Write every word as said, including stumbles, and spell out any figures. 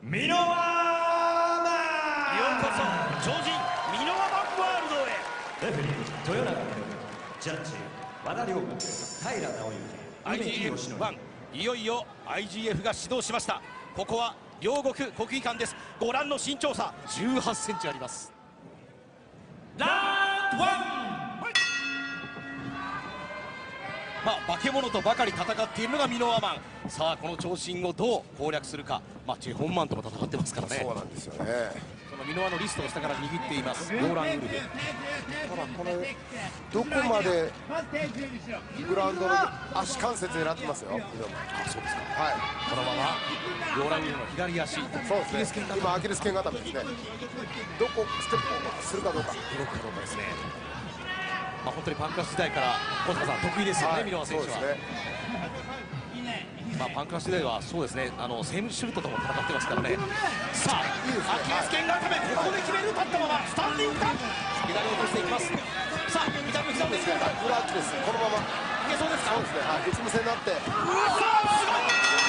ミノワマン。 ようこそ超人ミノワマンワールドへ。 レフェリー豊永秀ジャッジ和田亮君、平直之、 アイジーエフワン、いよいよ アイジーエフ が始動しました。ここは両国国技館です。ご覧の身長差じゅうはちセンチあります。ラウンドワン。まあ、化け物とばかり戦っているのがミノワマン。さあこの長身をどう攻略するか。まあチェ・ホンマンとも戦ってますからね。 そうなんですよね。 そのミノワのリストを下から握っていますローラン・ウルフ。 ただこれどこまでグラウンドの足関節狙ってますよ。 あ、そうですか。 はい。 このままローラン・ウルフの左足、 そうですね。今アキレス腱固めですね。どこステップをするかどうか。 動くかどうかですね。まあ本当にパンクラス時代から小塚さん得意ですよね、はい、ミノワ選手は。そうですね。まあパンクラス時代はそうですね、あのセームシュルトとも戦ってますからね。さあ、いいですね、アキレス腱固め、ここで決める、立ったままスタンディングか。左を落としていきます。さあ、左の膝ですね。 裏アキレスこのままいけそうですか。 そうですね。はい。うつ伏せになって。 うわー、すごい。